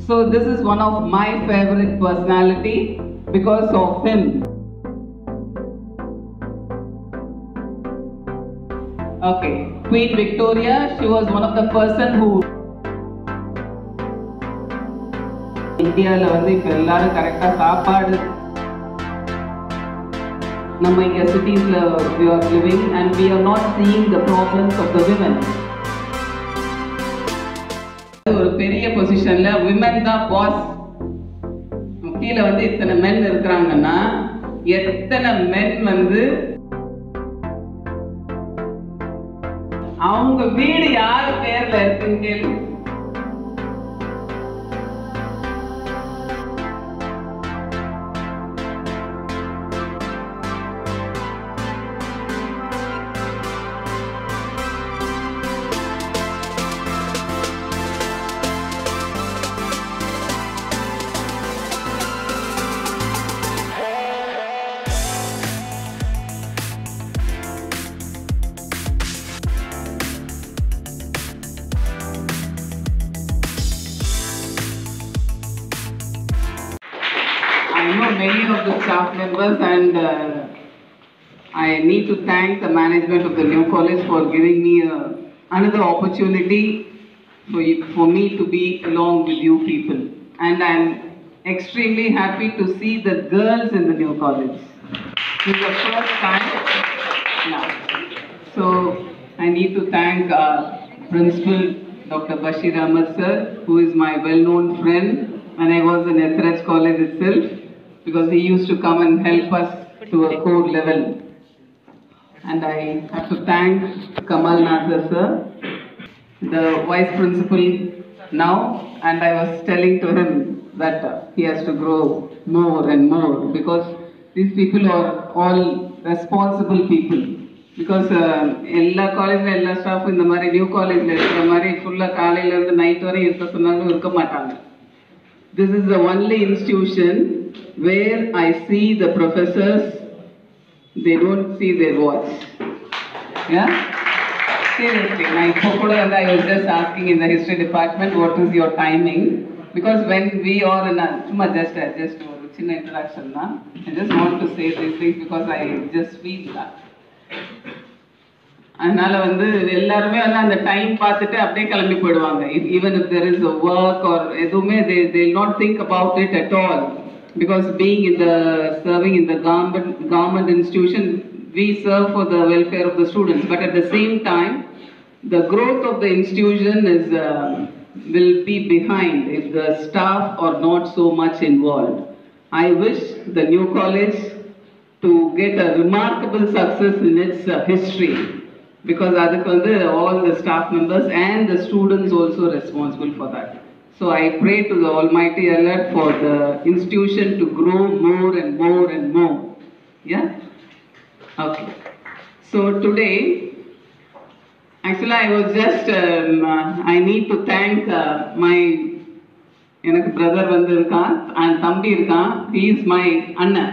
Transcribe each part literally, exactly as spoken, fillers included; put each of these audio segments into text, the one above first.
So this is one of my favorite personality because of him. Okay, Queen Victoria, she was one of the person who Indiaல வந்து இப்ப எல்லாரும் கரெக்ட்டா சாப்பாடு நம்ம இங்க cities-ல we are living and we are not seeing the problems of the women. ஒரு பெரிய பொசிஷன்ல women தான் boss. கீழ வந்து இத்தனை men இருக்காங்கன்னா எத்தனை men வந்து அவங்க வீடு யார் பேர்ல இருக்குன்னு கேளு. I know many of the staff members and uh, I need to thank the management of the new college for giving me uh, another opportunity for, for me to be along with you people. And I am extremely happy to see the girls in the new college. This is the first time. Yeah. So I need to thank uh, Principal Doctor Bashir Ahmed sir, who is my well-known friend when I was in Ethraj College itself, because he used to come and help us to a code level. And I have to thank Kamal Nazar sir, the vice principal now, and I was telling to him that uh, he has to grow more and more because these people are all responsible people. Because எல்லா காலேஜ்ல எல்லா staff இந்த மாதிரி new காலேஜ்ல இருக்கிற மாதிரி ஃபுல்லா காலையில இருந்து நைட் வரை இருக்க சொன்னாலும் இருக்க மாட்டாங்க. This is the only institution where I see the professors, they don't see their watch. Yeah? Seriously, I was just asking in the history department what is your timing, because when we are in a just just an introduction, I just want to say these things because I just feel that. அதனால வந்து எல்லாருமே வந்து அந்த time பார்த்துட்டு அப்படியே கிளம்பி போயிடுவாங்க. Even if there is a work or எதுவுமே they they will not think about it at all, because being in the serving in the government government institution, we serve for the welfare of the students, but at the same time the growth of the institution is uh, will be behind if the staff are not so much involved. I wish the new college to get a remarkable success in its uh, history, because adukku vandu all the staff members and the students also responsible for that. So I pray to the Almighty Allah for the institution to grow more and more and more. Yeah? Okay. So today, actually I was just, um, uh, I need to thank uh, my எனக்கு brother வந்து இருக்கான் and தம்பி இருக்கான். He is my அண்ணன்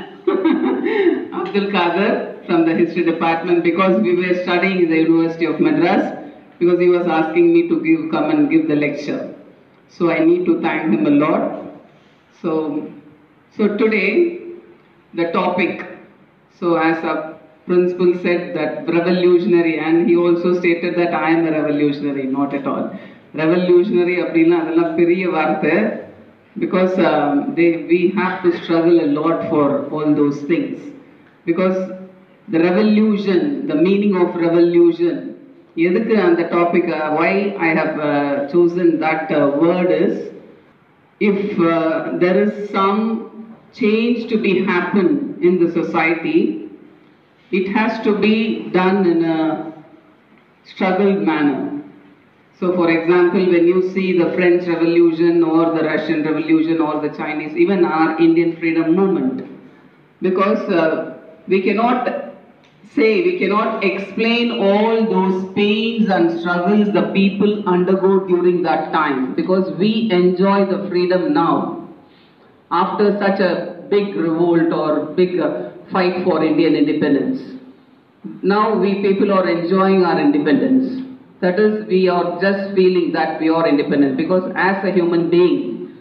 Abdul Kader from the history department, because we were studying in the University of Madras, because he was asking me to give come and give the lecture. So I need to thank him a lot. So, so today the topic, so as a principal said that revolutionary, and he also stated that I am a revolutionary, not at all. Revolutionary அப்படினா அதெல்லாம் பெரிய வார்த்தை, because um, they we have to struggle a lot for all those things, because the revolution, the meaning of revolution, எதுக்கு அந்த topic, uh, why I have uh, chosen that uh, word is, if uh, there is some change to be happen in the society, it has to be done in a struggled manner. So for example, when you see the French Revolution or the Russian Revolution or the Chinese, even our Indian freedom movement, because uh, we cannot say, we cannot explain all those pains and struggles the people undergo during that time, because we enjoy the freedom now. After such a big revolt or big uh, fight for Indian independence, now we people are enjoying our independence. That is, we are just feeling that we are independent, because as a human being,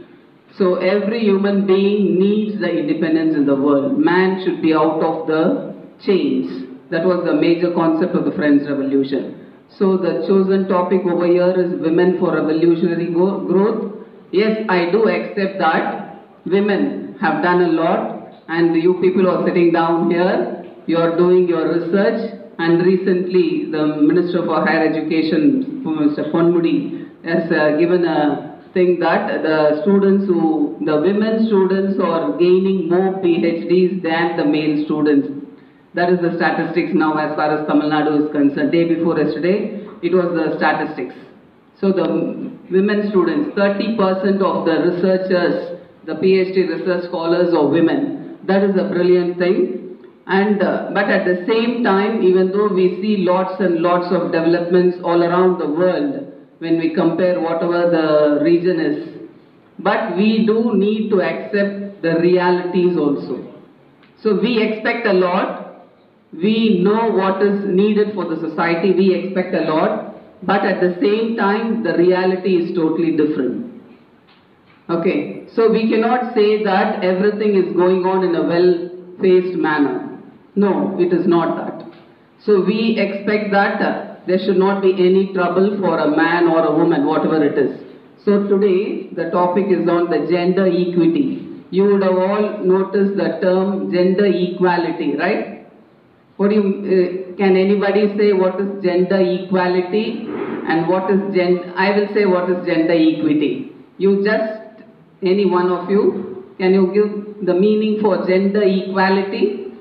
So every human being needs the independence in the world. Man should be out of the chains. That was the major concept of the French Revolution. So the chosen topic over here is women for revolutionary growth. Yes, I do accept that women have done a lot, and you people are sitting down here, you are doing your research, and recently the Minister for Higher Education, Mister Ponmudi, has uh, given a thing that the students who, the women students are gaining more PhDs than the male students. That is the statistics now as far as Tamil Nadu is concerned. Day before yesterday, it was the statistics. So the women students, thirty percent of the researchers, the PhD research scholars are women. That is a brilliant thing. And, uh, but at the same time, even though we see lots and lots of developments all around the world, when we compare whatever the region is, but we do need to accept the realities also. So we expect a lot. We know what is needed for the society, we expect a lot, but at the same time, the reality is totally different. Okay, so we cannot say that everything is going on in a well-paced manner. No, it is not that. So we expect that uh, there should not be any trouble for a man or a woman, whatever it is. So today, the topic is on the gender equity. You would have all noticed the term gender equality, right? What do you, uh, can anybody say what is gender equality and what is gen, I will say what is gender equity. You just, any one of you, can you give the meaning for gender equality?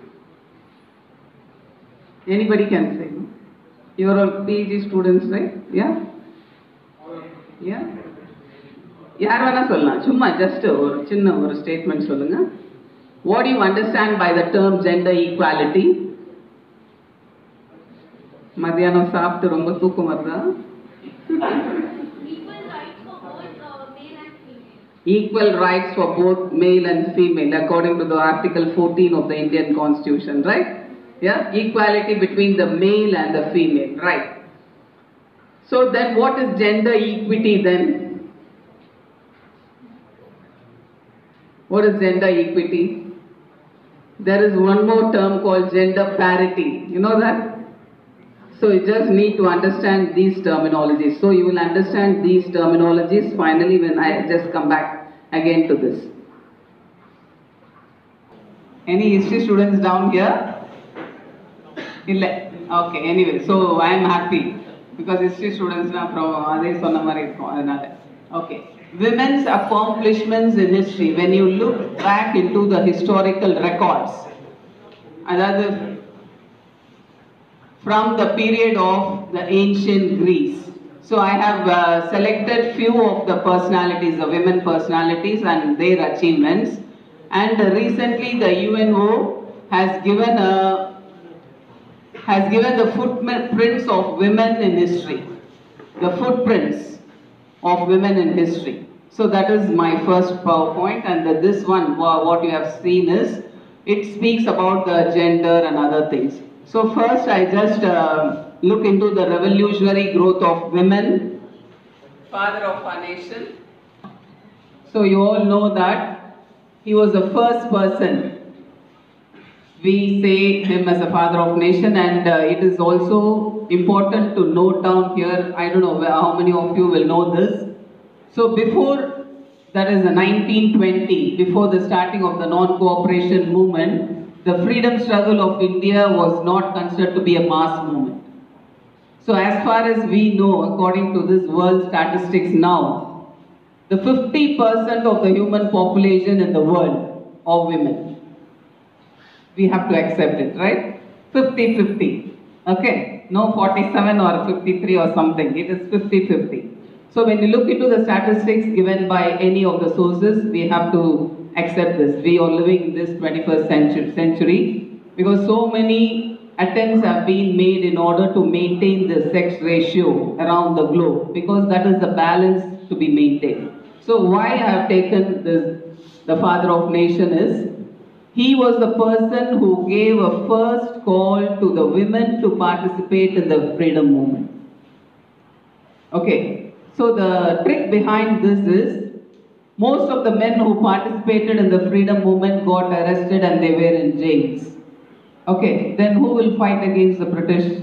Anybody can say. You are all PhD students, right? Yeah? Yeah? யார் வேணா சொல்லலாம் சும்மா just ஒரு சின்ன ஒரு statement சொல்லுங்க. What do you understand by the term gender equality? மத்தியானம் சாப்பிட்டு ரொம்ப தூக்கம் வருதா? Equal rights for both male and female according to the Article fourteen of the Indian Constitution, right? Yeah, equality between the male and the female, right? So then what is gender equity then? What is gender equity? There is one more term called gender parity. You know that? So you just need to understand these terminologies. So you will understand these terminologies finally when I just come back again to this. Any history students down here? Okay, anyway, so I am happy because history students now okay. Women's accomplishments in history, when you look back into the historical records, another from the period of the ancient Greece. So I have uh, selected few of the personalities, the women personalities and their achievements. And uh, recently the U N O has given a has given the footprints of women in history, the footprints of women in history. So that is my first PowerPoint, and the, this one, what you have seen is, it speaks about the gender and other things. So first I just uh, look into the revolutionary growth of women, father of our nation. So you all know that he was the first person. We say him as a father of nation, and uh, it is also important to note down here, I don't know how many of you will know this. So before, that is the nineteen twenty, before the starting of the non-cooperation movement, the freedom struggle of India was not considered to be a mass movement. So as far as we know, according to this world statistics now, the fifty percent of the human population in the world are women. We have to accept it, right? fifty fifty. Okay? No forty-seven or fifty-three or something. It is fifty fifty. So when you look into the statistics given by any of the sources, we have to accept this. We are living in this twenty-first century because so many attempts have been made in order to maintain the sex ratio around the globe, because that is the balance to be maintained. So why I have taken this, the father of nation is, he was the person who gave a first call to the women to participate in the freedom movement. Okay, so the trick behind this is, Most of the men who participated in the freedom movement got arrested and they were in jails. Okay, then who will fight against the British?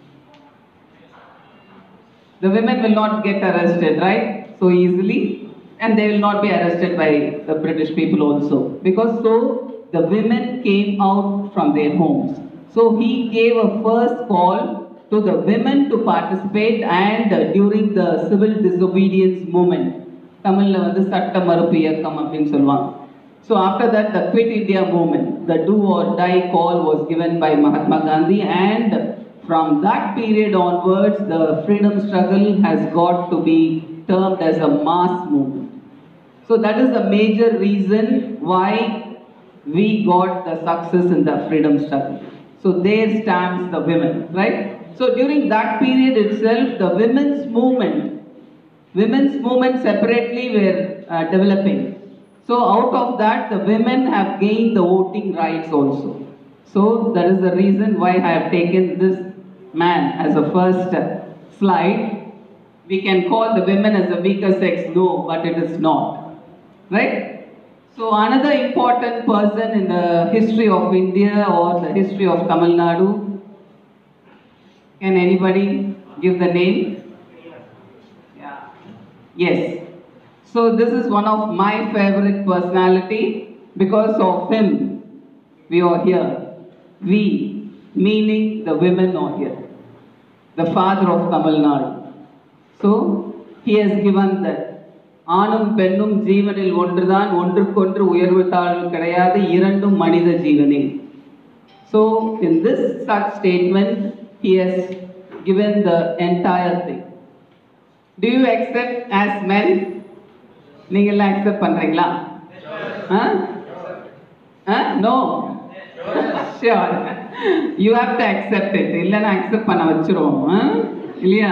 The women will not get arrested, right? So easily, and they will not be arrested by the British people also. Because so, the women came out from their homes. So he gave a first call to the women to participate, and uh, during the civil disobedience movement, Tamil வந்து சட்ட மறுப்பு இயக்கம் அப்படின்னு சொல்லுவாங்க. So after that, the Quit India movement, the do or die call was given by Mahatma Gandhi, and from that period onwards, the freedom struggle has got to be termed as a mass movement. So that is the major reason why we got the success in the freedom struggle. So there stands the women, right? So during that period itself, the women's movement, women's movement separately were uh, developing. So out of that, the women have gained the voting rights also. So that is the reason why I have taken this man as a first slide. We can call the women as the weaker sex, no, but it is not, right? So another important person in the history of India or the history of Tamil Nadu, can anybody give the name? Yeah. Yes. So this is one of my favorite personality. Because of him, we are here. We, meaning the women are here. The father of Tamil Nadu. So he has given that. ஆணும் பெண்ணும் ஜீவனில் ஒன்றுதான், ஒன்றுக்கொன்று உயர்வு தாழ்வு கிடையாது, இரண்டும் மனித ஜீவனே. So in this such statement, he has given the entire thing. Do you accept as men? நீங்கள்லாம் accept பண்றீங்களா? Huh? Huh? No? Sure. You have to accept it. இல்லைன்னா accept பண்ண வச்சிருவோம். இல்லையா?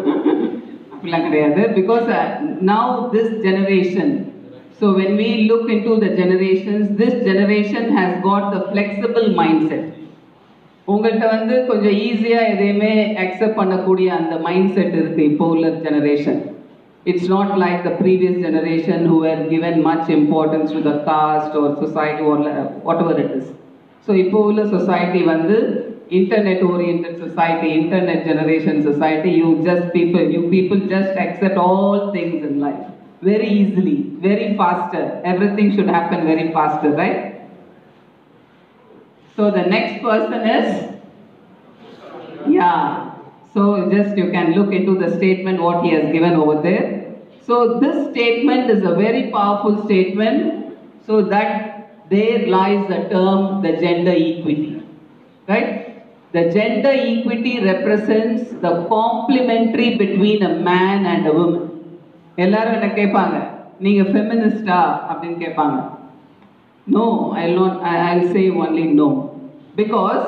Because uh, now this generation, so when we look into the generations, this generation has got the flexible mindset. உங்கள்கிட்ட வந்து கொஞ்சம் ஈஸியாக எதையுமே அக்செப்ட் பண்ணக்கூடிய அந்த மைண்ட் செட் இருக்குது இப்போ உள்ள generation. It's not like the previous generation who were given much importance to the caste or society or whatever it is. So இப்போ உள்ள society வந்து internet oriented society, internet generation society, you just people, you people just accept all things in life very easily, very faster. Everything should happen very faster, right? So the next person is, yeah. So just you can look into the statement what he has given over there. So this statement is a very powerful statement. So that there lies the term, the gender equity, right? The gender equity represents the complementary between a man and a woman. எல்லாரும் என்ன கேட்பாங்க, நீங்க ஃபெமினிஸ்டா அப்படின்னு கேட்பாங்க. No, I'll not. I'll say only no, because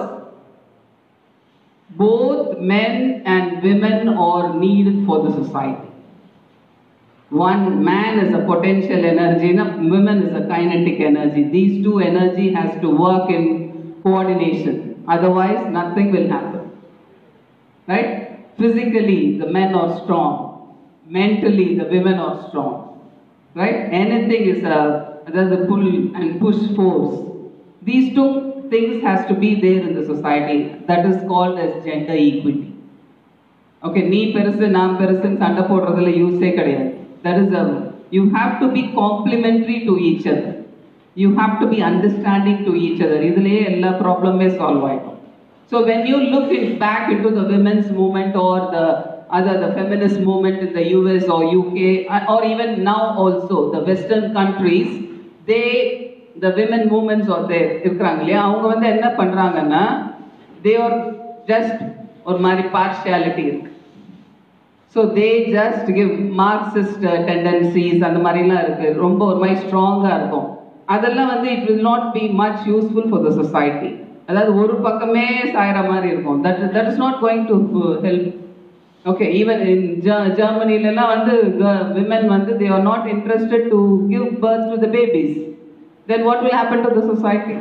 both men and women are needed for the society. One man is a potential energy, and women is a kinetic energy. These two energy has to work in coordination. Otherwise, nothing will happen. Right? Physically, the men are strong. Mentally, the women are strong. Right? Anything is a, there's a pull and push force. These two things has to be there in the society. That is called as gender equity. Okay, nee perusu, naam perusu, sanda podradhula use kadiyadu. That is a, you have to be complementary to each other. You have to be understanding to each other. Idhile ella problem may solve aayidum. So when you look in, back into the women's movement or the other the feminist movement in the U S or U K or even now also the western countries, they the women movements are there irukkranga illaya, avanga vandu enna pandranga, they are just or mari partiality irukku. So they just give Marxist uh, tendencies and the marila irukku, romba or mai strong ah irukum. அதெல்லாம் வந்து it will not be much useful for the society. அதாவது ஒரு பக்கமே சாயற மாதிரி இருக்கும். That that is not going to help. Okay, even in Germany எல்லாம் வந்து women வந்து they are not interested to give birth to the babies. Then what will happen to the society?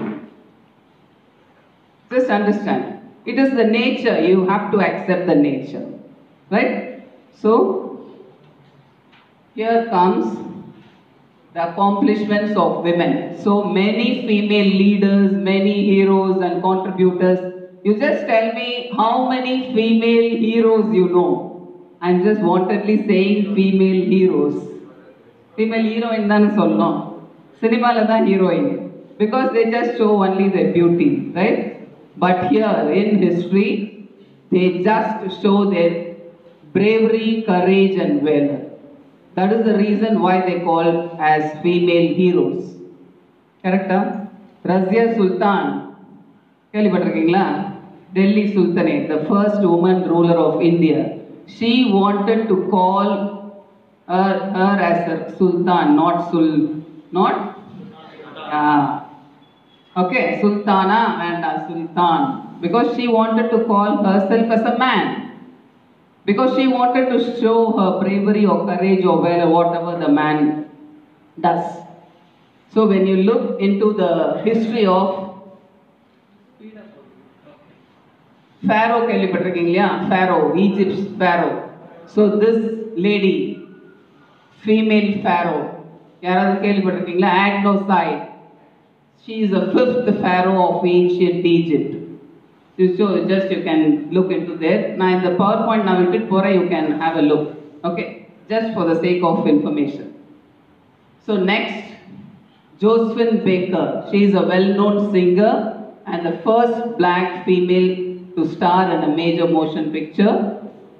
Just understand. It is the nature. You have to accept the nature, right? So here comes the accomplishments of women. So many female leaders, many heroes and contributors. You just tell me how many female heroes you know. I'm just wantedly saying female heroes. Female heroine than sollom. Cinema la da heroine. Because they just show only their beauty, right? But here in history, they just show their bravery, courage and valor. That is the reason why they call as female heroes. Correct? Razia Sultan. Delhi Sultanate, the first woman ruler of India. She wanted to call her, her as a Sultan, not Sul, not? Uh, okay, Sultana and a Sultan. Because she wanted to call herself as a man. Because she wanted to show her bravery or courage or whatever the man does. So when you look into the history of Pharaoh, Pharaoh, Egypt's Pharaoh. So this lady, female Pharaoh, Agnoside, she is the fifth Pharaoh of ancient Egypt. So just you can look into there. Now in the PowerPoint, now you can have a look. Okay, just for the sake of information. So next, Josephine Baker. She is a well-known singer and the first black female to star in a major motion picture.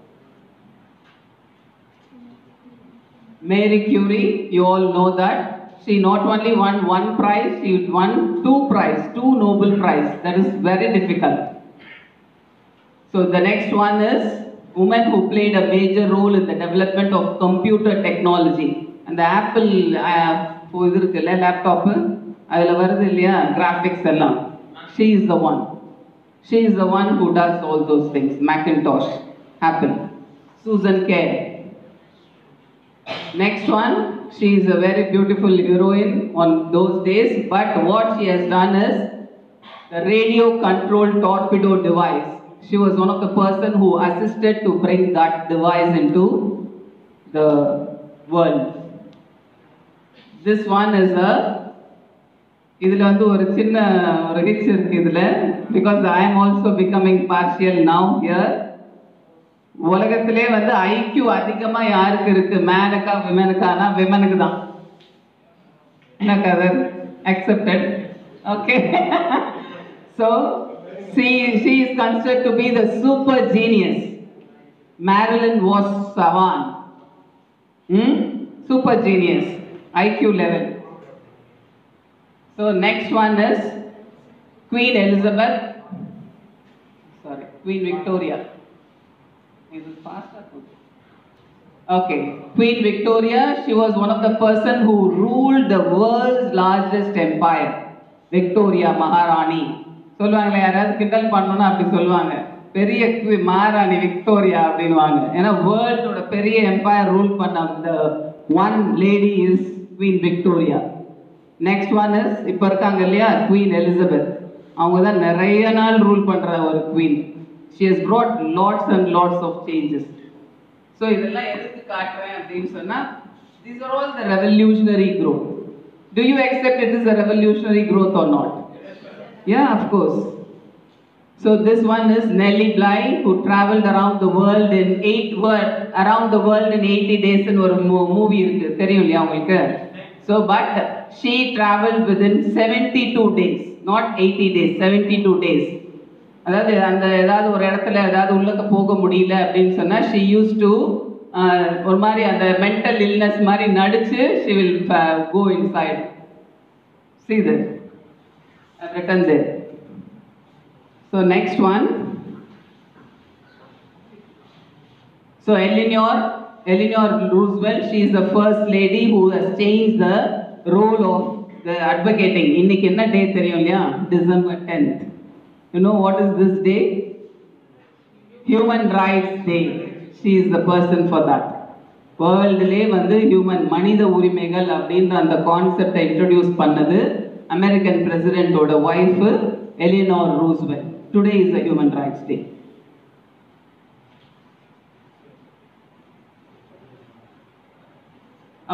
Marie Curie, you all know that. She not only won one prize, she won two prizes, two Nobel Prize. That is very difficult. So the next one is woman who played a major role in the development of computer technology. And the Apple uh, laptop, graphics, she is the one. She is the one who does all those things. Macintosh, Apple. Susan Kare. Next one, she is a very beautiful heroine on those days. But what she has done is the radio-controlled torpedo device. She was one of the person who assisted to bring that device into the world. This one is a இதுல வந்து ஒரு சின்ன ஒரு hits இருக்கு இதுல because I am also becoming partial now here. உலகத்திலே வந்து I Q அதிகமா யாருக்கு இருக்கு மேனுக்கா விமனுக்கானா விமனுக்கு தான். என்ன கதர் accepted. Okay. So she she is considered to be the super genius. Marilyn was Savan. Hmm? Super genius. I Q level. So next one is Queen Elizabeth, sorry, Queen Victoria. Is it fast or good? Okay, Queen Victoria, she was one of the person who ruled the world's largest empire. Victoria Maharani. சொல்லுவாங்களே யாராவது கிண்டல் பண்ணனும்னா அப்படி சொல்லுவாங்க. பெரிய மகாராணி Victoria அப்படினுவாங்க. ஏன்னா வேர்ல்டோட பெரிய எம்பையர் ரூல் பண்ண the one lady is Queen Victoria. Next one is இப்ப இருக்காங்க இல்லையா Queen Elizabeth. அவங்க தான் நிறைய நாள் ரூல் பண்ற ஒரு queen. She has brought lots and lots of changes. So இதெல்லாம் எதுக்கு காட்டுறேன் அப்படினு சொன்னா these are all the revolutionary growth. Do you accept it is a revolutionary growth or not? Yeah, of course. So this one is Nellie Bly who traveled around the world in eight world around the world in eighty days ன்னு ஒரு movie இருக்கு தெரியும் இல்லையா உங்களுக்கு? So but she traveled within seventy-two days, not eighty days, seventy-two days. அதாவது அந்த ஏதாவது ஒரு இடத்துல ஏதாவது உள்ளக்க போக முடியல அப்படின்னு சொன்னா she used to ஒரு மாதிரி அந்த mental illness மாதிரி நடிச்சு she will uh, go inside. See this. I've written there. So next one. So Eleanor Eleanor Roosevelt, she is the first lady who has changed the role of the advocating. இன்னைக்கு என்ன டே தெரியும் இல்லையா? December tenth. You know what is this day? Human Rights Day. She is the person for that. வேர்ல்டுலே வந்து human மனித உரிமைகள் அப்படின்ற அந்த கான்செப்டை இன்ட்ரோடியூஸ் பண்ணது அமெரிக்கன் பிரசிடென்ட்டோட wife Eleanor Roosevelt. Today is a Human Rights Day. Okay.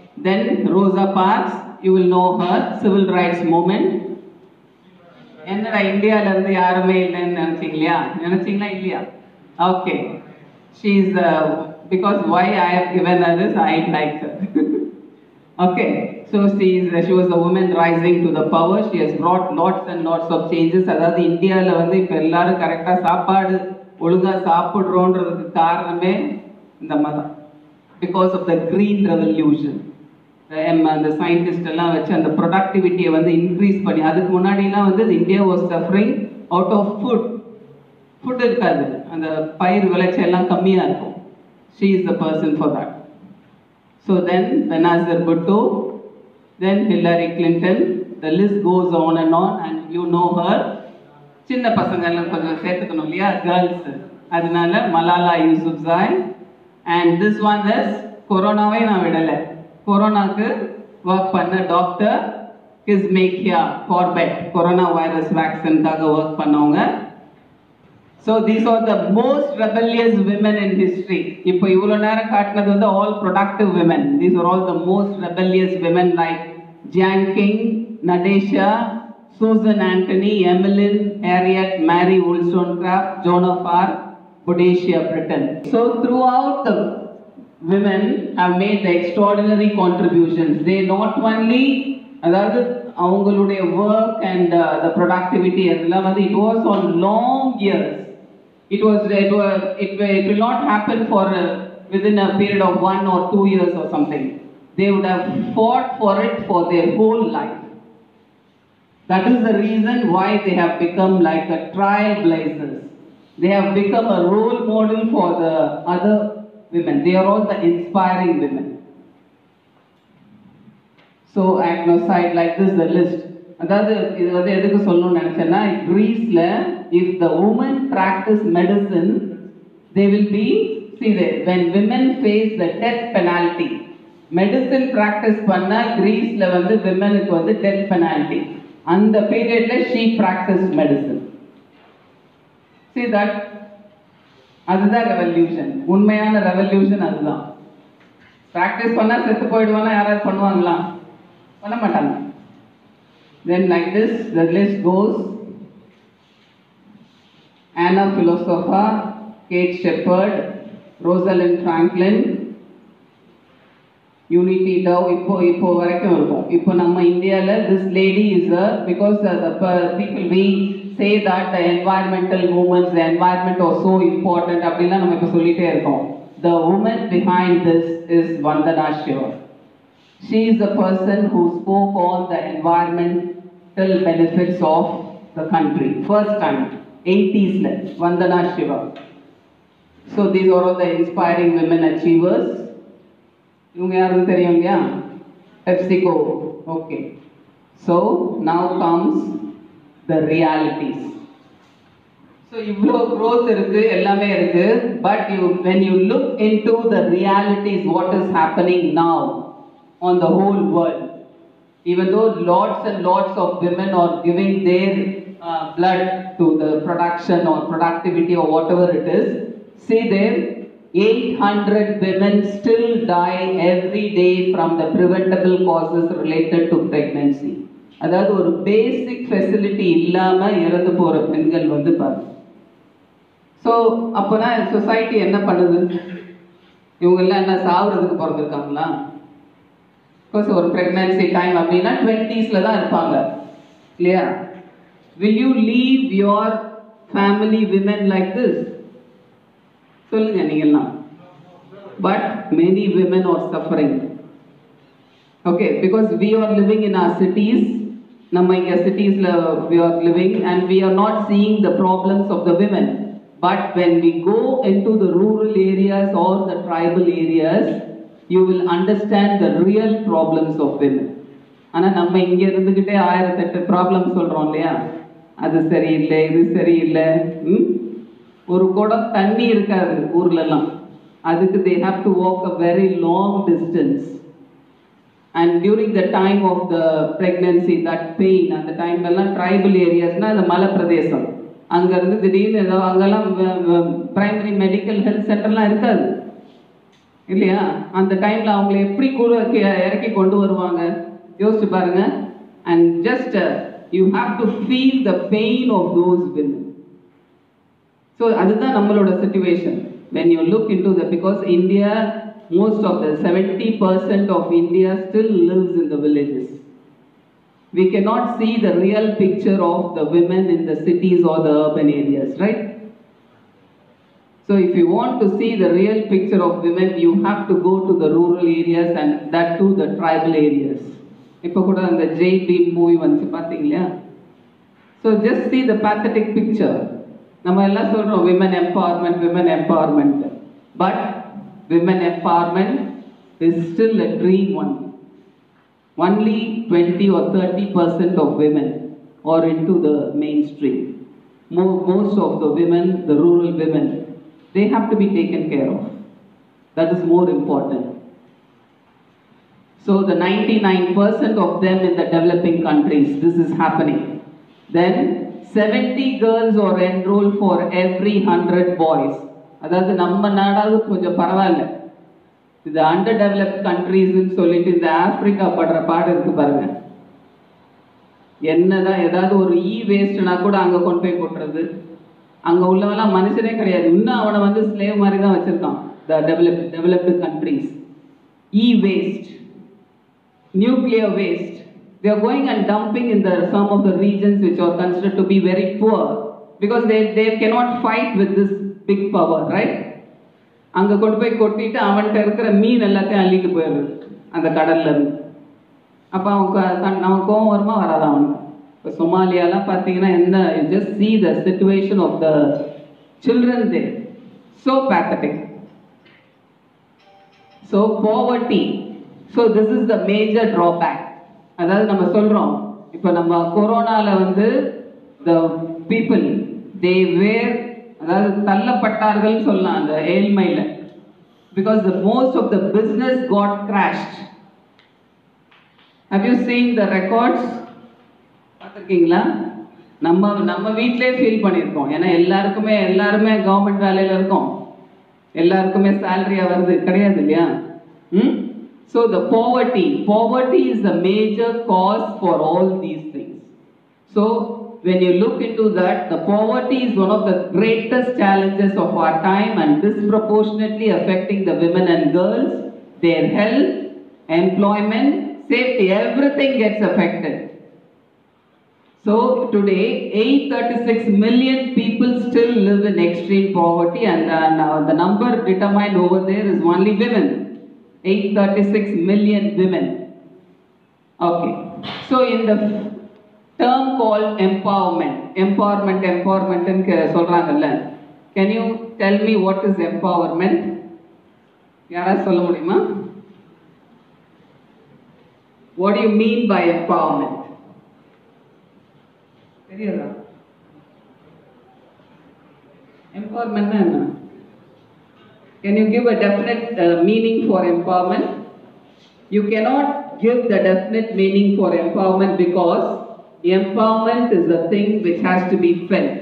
Then Rosa Parks, you will know her, civil rights movement. என்னடா இந்தியால இருந்து யாருமே இல்லைன்னு நினைச்சீங்களா நினைச்சீங்களா இல்லையா? Okay, she is uh, because why I have given her this, I like her. Okay, so she is she was a woman rising to the power. She has brought lots and lots of changes. அதாவது இந்தியால வந்து இப்ப எல்லாரும் கரெக்டா சாப்பாடு ஒழுங்கா சாப்பிடுறோன்றதுக்கு காரணமே இந்த மதம், because of the green revolution. அந்த சயின்டிஸ்ட் எல்லாம் வச்சு அந்த ப்ரொடக்டிவிட்டியை வந்து இன்க்ரீஸ் பண்ணி, அதுக்கு முன்னாடிலாம் வந்து India was suffering out of food food இருக்காது, அந்த பயிர் விளைச்சல் எல்லாம் கம்மியாக இருக்கும். She is the person for that. So then Benazir Bhutto, then Hillary Clinton, the list goes on and on and you know her. சின்ன பசங்கள்லாம் கொஞ்சம் சேர்த்துக்கணும் இல்லையா, கேர்ள்ஸ், அதனால Malala Yousafzai. And this one is, கொரோனாவே நான் விடலை, கொரோனாக்கு ஒர்க் பண்ண doctor Kizzmekia Corbett, corona virus வேக்சின்காக ஒர்க் பண்ணவங்க. So these are the most rebellious women in history. இப்போ இவ்வளோ நேரம் காட்டினது வந்து all productive women. These are all the most rebellious women like Jiang Qing, Natasha, Susan Anthony, Emmeline, Harriet, Mary wollstonecraft, Joan of Arc, Boadicea, Britain. So throughout the women have made the extraordinary contributions. They not only, அதாவது அவங்களுடைய work and uh, the productivity எல்லாம் வந்து it was on long years. It was it was it, it will not happen for uh, within a period of one or two years or something. They would have fought for it for their whole life. That is the reason why they have become like a trailblazers. They have become a role model for the other women. They are all the inspiring women. So agnoside like this, the list. அதாவது இது வந்து எதுக்கு சொல்லணும்னு நினைச்சேன்னா, கிரீஸ்ல if the women practice medicine, they will be, see there, when women face the death penalty, medicine practice பண்ண கிரீஸ்ல வந்து womenக்கு வந்து death penalty. அந்த பீரியட்ல she practiced medicine. See that, அதுதான் ரெவல்யூஷன், உண்மையான ரெவல்யூஷன் அதுதான். ப்ராக்டிஸ் பண்ணா செத்து போயிடுவானா யாராவது பண்ணுவாங்களா? பண்ண மாட்டாங்க. Then like this the list goes. Anna Philosopher, Kate Shepherd, Rosalind Franklin, Unity Dow, இப்போ இப்போ வரைக்கும் இருக்கும். இப்போ நம்ம இந்தியாவில் this lady is a, because the, the people we say that the environmental movements, the environment was so important அப்படிலாம் நம்ம இப்போ சொல்லிட்டே இருக்கோம். The woman behind this is Vandana Shiva. She is the person who spoke on the environmental benefits of the country first time, eighties la Vandana Shiva. So these are all the inspiring women achievers. இவங்க யாருன்னு தெரியும் இல்லையா? PepsiCo. Okay, so now comes the realities. So இவ்வளோ growth இருக்கு, எல்லாமே இருக்கு, but you when you look into the realities, what is happening now on the whole world, even though lots and lots of women are giving their uh, blood to the production or productivity or whatever it is, see there, eight hundred women still die every day from the preventable causes related to pregnancy. அதாவது ஒரு பேசிக் facility இல்லாமல் இறந்து போகிற பெண்கள் வந்து பாருங்க. So அப்போனா society என்ன பண்ணுது? இவங்கெல்லாம் என்ன சாவுறதுக்கு பிறந்திருக்காங்களா? பிகாஸ் ஒரு ப்ரெக்னன்சி டைம் அப்படின்னா டுவெண்ட்டீஸில் தான் இருப்பாங்க இல்லையா? Will you leave your family women like this? சொல்லுங்க நீங்கள்லாம். But many women are suffering. Okay, because we are living in our cities. நம்ம இங்கே சிட்டிஸில் we are living and we are not seeing the problems of the women. But when we go into the rural areas or the tribal areas, you will understand the real problems of women. ஆனால் நம்ம இங்கே இருந்துக்கிட்டே ஆயிரத்தெட்டு problem சொல்கிறோம் இல்லையா? அது சரியில்லை, இது சரியில்லை. ஒரு குடம் தண்ணி இருக்காது ஊர்லலாம், அதுக்கு they have to walk a very long distance. And during the time of the pregnancy, that pain, அந்த டைம் எல்லாம் tribal areasனால் அந்த மலை பிரதேசம், அங்கேருந்து திடீர்னு ஏதோ அங்கெல்லாம் ப்ரைமரி மெடிக்கல் ஹெல்த் சென்டர்லாம் இருக்காது. இல்லையா? அந்த டைமில் அவங்கள எப்படி கூட இறக்கி கொண்டு வருவாங்க யோசிச்சு பாருங்க. And just you have to feel the pain of those women. So அதுதான் நம்மளோட situation. When you look into the because India most of the seventy percent of India still lives in the villages. We cannot see the real picture of the women in the cities or the urban areas, right? So if you want to see the real picture of women, you have to go to the rural areas and that too the tribal areas. இப்போ கூட அந்த Jai Bhim movie வந்து பார்த்தீங்களா? So just see the pathetic picture. நம்ம எல்லாம் சொல்றோம் women empowerment, women empowerment. But women empowerment is still a dream only. Only twenty or thirty percent of women are into the mainstream. Most of the women, the rural women, they have to be taken care of. That is more important. So the ninety-nine percent of them in the developing countries, this is happening. Then seventy girls are enrolled for every one hundred boys. அதாவது நம்ம நாடாவது கொஞ்சம் பரவாயில்ல. இது under developed கண்ட்ரீஸ்ன்னு சொல்லிட்டு இந்த Africa படுற பாடு இருக்கு பாருங்க. என்னதான் ஏதாவது ஒரு இ வேஸ்ட்னா கூட அங்கே கொண்டு போய் கொட்டுறது. அங்கே உள்ளவெல்லாம் மனுஷனே கிடையாது. இன்னும் அவனை வந்து ஸ்லேவ் மாதிரி தான் வச்சிருக்கான். The develop developed countries. E waste, nuclear waste, they are going and dumping in the some of the regions which are considered to be very poor because they they cannot fight with this big power, right? அங்கே கொண்டு போய் கொட்டிட்டு அவன்கிட்ட இருக்கிற மீன் எல்லாத்தையும் அள்ளிட்டு போயிடுறது அந்த கடல்ல இருந்து. அப்போ அவன் அவன் கோவம் வருமா வராது அவனுக்கு. இப்போ சொமாலியாலாம் பார்த்தீங்கன்னா என்ன, just see the situation of the children there, so pathetic. So poverty, so this is the major drawback. அதாவது நம்ம சொல்றோம் இப்போ நம்ம கொரோனால வந்து the people they were அதாவது தள்ளப்பட்டார்கள் சொல்லலாம் அந்த ஏழ்மையில. because the most of the business got crashed. have you seen the records? பார்த்துருக்கீங்களா? நம்ம நம்ம வீட்டிலே ஃபீல் பண்ணியிருக்கோம். ஏன்னா எல்லாருக்குமே எல்லாருமே கவர்மெண்ட் வேலையில் இருக்கோம், எல்லாருக்குமே சேலரியாக வருது கிடையாது இல்லையா? ம் So the poverty, poverty is the major cause for all these things. So when you look into that, the poverty is one of the greatest challenges of our time and disproportionately affecting the women and girls, their health, employment, safety, everything gets affected. So today, eight hundred thirty-six million people still live in extreme poverty, and uh, the number determined over there is only women. eight hundred thirty-six million women. Okay. So in the term called empowerment, empowerment, empowerment ன்னு சொல்றாங்கல்ல. Can you tell me what is empowerment? யாராவது சொல்ல முடியுமா? What do you mean by empowerment? தெரியாதா? empowerment என்ன? Can you give a definite uh, meaning for empowerment? You cannot give the definite meaning for empowerment because empowerment is a thing which has to be felt.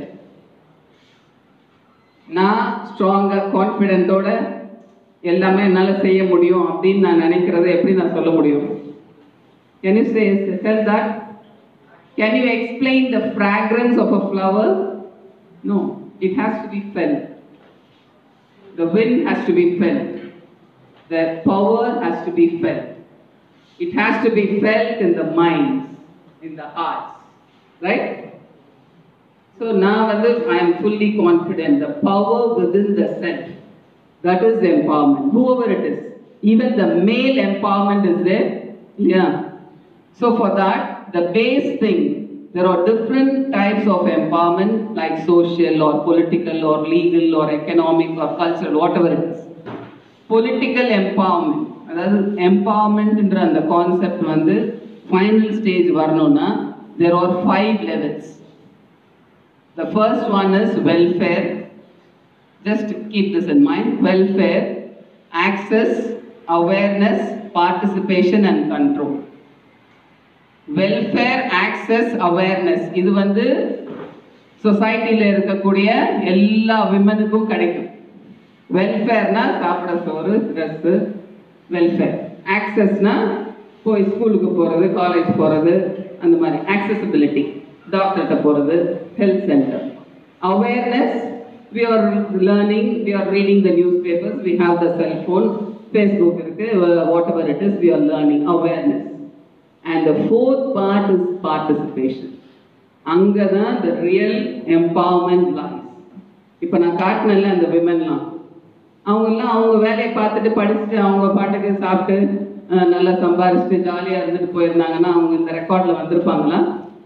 நான் ஸ்ட்ராங்கா கான்ஃபிடென்ட்டோட எல்லாமே என்னால் செய்ய முடியும் அப்படின்னு நான் நினைக்கிறத எப்படி நான் சொல்ல முடியும்? Can you say tell that? Can you explain the fragrance of a flower? No, it has to be felt. The wind has to be felt. The power has to be felt. It has to be felt in the minds, in the hearts, right? So now I am fully confident. The power within the self, that is the empowerment. Whoever it is, even the male empowerment is there. Yeah. So for that, the base thing, there are different types of empowerment like social or political or legal or economic or cultural, whatever it is. Political empowerment, அதாவது empowerment அந்த concept வந்து final stage வரணும்னா there are five levels. The first one is welfare. Just keep this in mind. Welfare, access, awareness, participation and control. Welfare, access, awareness, இது வந்து சொசைட்டியில் இருக்கக்கூடிய எல்லா விமனுக்கும் கிடைக்கும். வெல்ஃபேர்னா சாப்பிட சோறு, ட்ரெஸ்ஸு, வெல்ஃபேர். ஆக்சஸ்னா போய் ஸ்கூலுக்கு போகிறது, காலேஜ் போகிறது, அந்த மாதிரி ஆக்சசிபிலிட்டி, டாக்டர்கிட்ட போகிறது, health centre. Awareness, we are learning, we are reading the newspapers, we have the cell phone, Facebook இருக்கு, whatever it is, we are learning, awareness. And the fourth part is participation. அங்கே தான் the real empowerment lies. இப்போ நான் காட்டினேன்ல அந்த விமென்லாம், அவங்கெல்லாம் அவங்க வேலையை பார்த்துட்டு படிச்சுட்டு அவங்க பாட்டுக்கு சாப்பிட்டு நல்லா சம்பாரிச்சுட்டு ஜாலியாக இருந்துட்டு போயிருந்தாங்கன்னா அவங்க இந்த ரெக்கார்டில் வந்திருப்பாங்களா?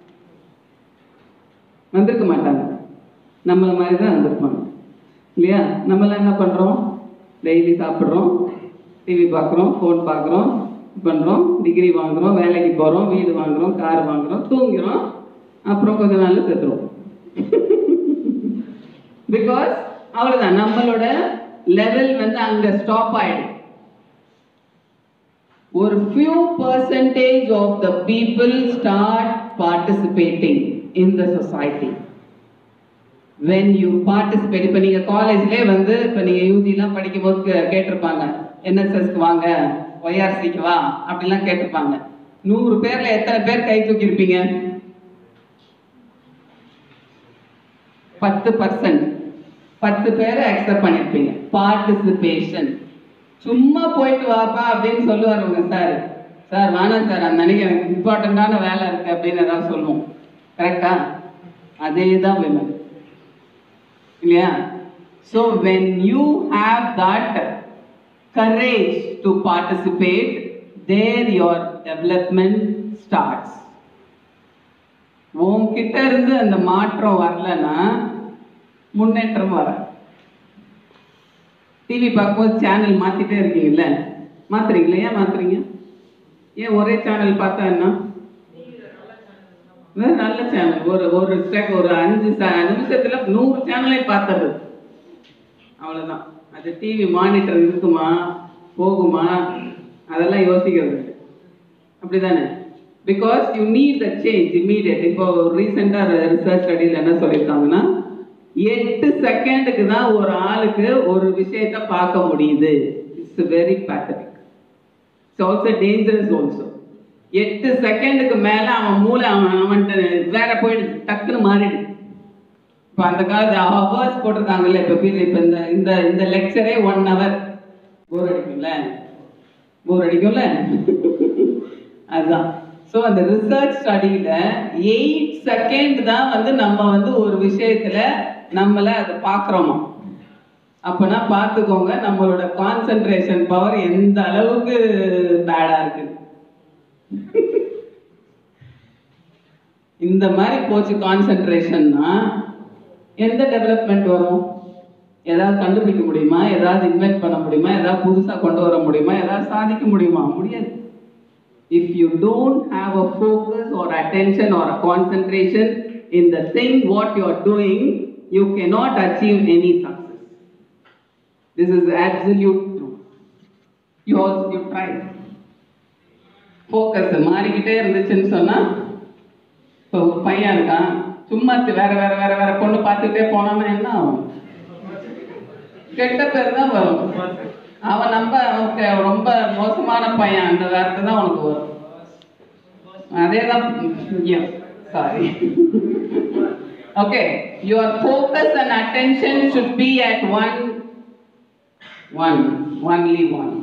வந்திருக்க மாட்டாங்க. நம்மளை மாதிரி தான் வந்திருப்பாங்க இல்லையா? நம்மளாம் என்ன பண்ணுறோம்? டெய்லி சாப்பிட்றோம், டிவி பார்க்குறோம், ஃபோன் பார்க்குறோம், பண்ணுறோம், டிகிரி வாங்குகிறோம், வேலைக்கு போகிறோம், வீடு வாங்குகிறோம், கார் வாங்குகிறோம், தூங்கிறோம், அப்புறம் கொஞ்ச நாளில் செத்துருவோம். பிகாஸ் அவ்வளோதான், நம்மளோட லெவல் வந்து அங்கே ஸ்டாப் ஆகிடும். ஒரு few percentage of the people start participating in the society. When you participate, இப்போ நீங்கள் காலேஜ்லேயே வந்து இப்போ நீங்கள் யூஜிலாம் படிக்கும் போது கேட்டிருப்பாங்க, என்எஸ்எஸ்க்கு வாங்க, ஒய்ஆர்சிக்கு வா அப்படிலாம் கேட்டிருப்பாங்க. நூறு பேரில் எத்தனை பேர் கை தூக்கியிருப்பீங்க? பத்து பர்சன்ட் பத்து பேரை அக்செப்ட் பண்ணியிருப்பீங்க. பார்ட்டிசிபேஷன். சும்மா போயிட்டு வாப்பா அப்படின்னு சொல்லுவாருங்க சார். சார் வேணாம் சார், அந்த அன்னைக்கு எனக்கு இம்பார்ட்டண்ட்டான வேலை இருக்குது அப்படின்னு ஏதாவது சொல்லுவோம். கரெக்டா? அதே தான் விமன் இல்லையா? So when you have that courage to participate, there your development starts. உன்கிட்ட இருந்து அந்த மாற்றம் வரலன்னா முன்னேற்றம் வர. டிவி பார்க்கும்போது சேனல் மாற்றிட்டே இருக்கீங்கல்ல, மாத்துறீங்களா? ஏன் மாத்துறீங்க? ஏன் ஒரே சேனல் பார்த்தா என்ன? நல்ல சேனல் ஒரு ஒரு ஸ்டெக் ஒரு அஞ்சு நிமிஷத்துல நூறு சேனலை பார்த்தது அவ்வளோதான். அது டிவி மானிட்டர் இருக்குமா, போகுமா, அதெல்லாம் யோசிக்கிறது அப்படிதானே? Because you need the change immediate. இப்போ ரீசெண்டாக ரிசர்ச் ஸ்டடியில் என்ன சொல்லியிருக்காங்கன்னா, எட்டு செகண்டுக்கு தான் ஒரு ஆளுக்கு ஒரு விஷயத்தை பார்க்க முடியுது. It's very pathetic. It's also dangerous also. எட்டு செகண்டுக்கு மேலே அவன் மூளை அவன் அவன்கிட்ட வேற போயிடுது, டக்குன்னு மாறிடுது. இப்போ அந்த காலத்து ஹவர்ஸ் போட்டிருக்காங்கல்ல, இப்போ இப்போ இந்த இந்த இந்த லெக்சரே ஒன் ஹவர் போர் அடிக்கும்ல, போர் அடிக்கும்ல அதுதான். ஸோ அந்த ரிசர்ச் ஸ்டடியில் எயிட் செகண்ட் தான் வந்து நம்ம வந்து ஒரு விஷயத்தில் நம்மளை அதை பார்க்குறோமா. அப்போனா பார்த்துக்கோங்க நம்மளோட கான்சென்ட்ரேஷன் பவர் எந்த அளவுக்கு பேடாக இருக்குது. இந்த மாதிரி போச்சு கான்சென்ட்ரேஷன்னா எந்த டெவலப்மெண்ட் வரும்? ஏதாவது கண்டுபிடிக்க முடியுமா? ஏதாவது இன்வென்ட் பண்ண முடியுமா? ஏதாவது புதுசாக கொண்டு வர முடியுமா? ஏதாவது சாதிக்க முடியுமா? முடியாது. If you don't have a focus or attention or a concentration in the thing what you are doing, you cannot achieve any success. This is absolute truth. You also you try. Focus மாறிக்கிட்டே இருந்துச்சுன்னு சொன்னா, இப்போ ஒரு பையன் இருக்கான், சும்மா வேற வேற வேற வேற பொண்ணு பார்த்துக்கிட்டே போனான்னா என்ன ஆகும்? கெட்ட பேர் தான் வரும். அவன் நம்ம அவனுக்கு ரொம்ப மோசமான பையன், அந்த வார்த்தை தான் உனக்கு வரும். அதே தான் sorry. Okay, your focus and attention should be at one one one only,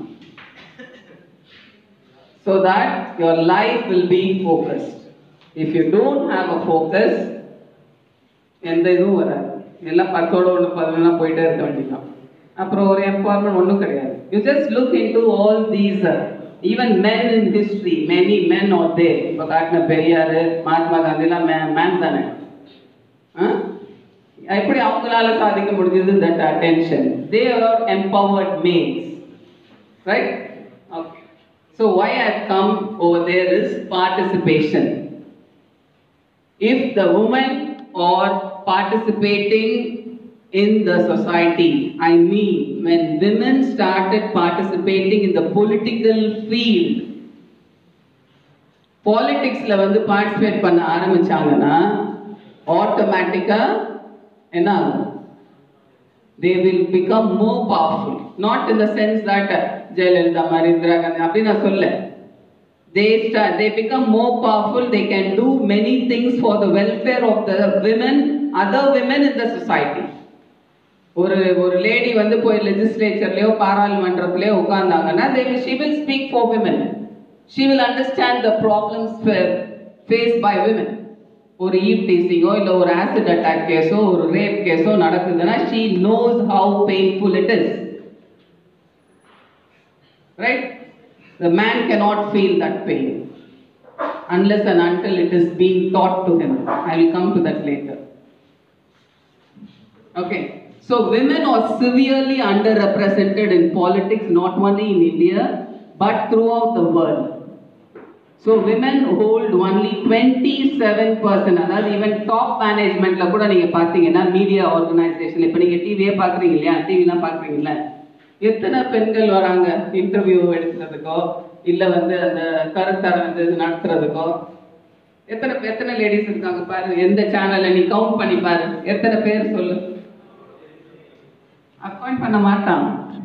so that your life will be focused. If you don't have a focus, எந்த இதுவும் வராது. எல்லாம் பத்தோட ஒன்று பதினொன்னா போயிட்டே இருக்க வேண்டியதான். அப்புறம் ஒரு எம்பவர்மெண்ட் ஒன்றும் கிடையாது. You just look into all these, uh, even men in history, many men are there. இப்போ காட்டின பெரியார், மகாத்மா காந்திலாம் மேன் தானே. எப்படி அவங்களால சாதிக்க முடிஞ்சது? that attention. They are empowered males, right? Okay. So why I have come over there is participation. If the women are participating in the society, I mean when women started participating in the political field, politicsல வந்து participate பண்ண ஆரம்பிச்சாங்கன்னா ஆட்டோமேட்டிக்கா என்ன ஆகும்? they will become more powerful. Not in the sense that Jayalalitha, Indira Gandhi, apdi na solla. They start, they become more powerful. They can do many things for the welfare of the women, other women in the society. ஒரு ஒரு lady வந்து போய் லெஜிஸ்லேச்சர்லயோ பாராளுமன்றத்திலயோ உட்கார்ந்தாங்கன்னா they will, she will speak for women. She will understand the problems faced by women. ஒரு eve டீசிங்கோ இல்லை ஒரு ஆசிட் அட்டாக் கேஸோ ஒரு ரேப் கேஸோ நடக்குதுன்னா she knows how painful it is. Right? The man cannot feel that pain unless and until it is being taught to him. I will come to that later. Okay. So women are severely underrepresented in politics, not only in India, but throughout the world. So women hold only twenty-seven percent. That is even top management la kuda neenga pathina media organization ipo neenga T V paakringa illaya T V la paakringa எத்தனை பெண்கள் வராங்க interview எடுக்கிறதுக்கோ இல்லை வந்து அந்த கருத்தர வந்து நடத்துறதுக்கோ எத்தனை எத்தனை ladies இருக்காங்க பாரு. எந்த சேனல்ல நீ கவுண்ட் பண்ணி பாரு, எத்தனை பேர் சொல்லு. அப்பாயிண்ட் பண்ண மாட்டான்.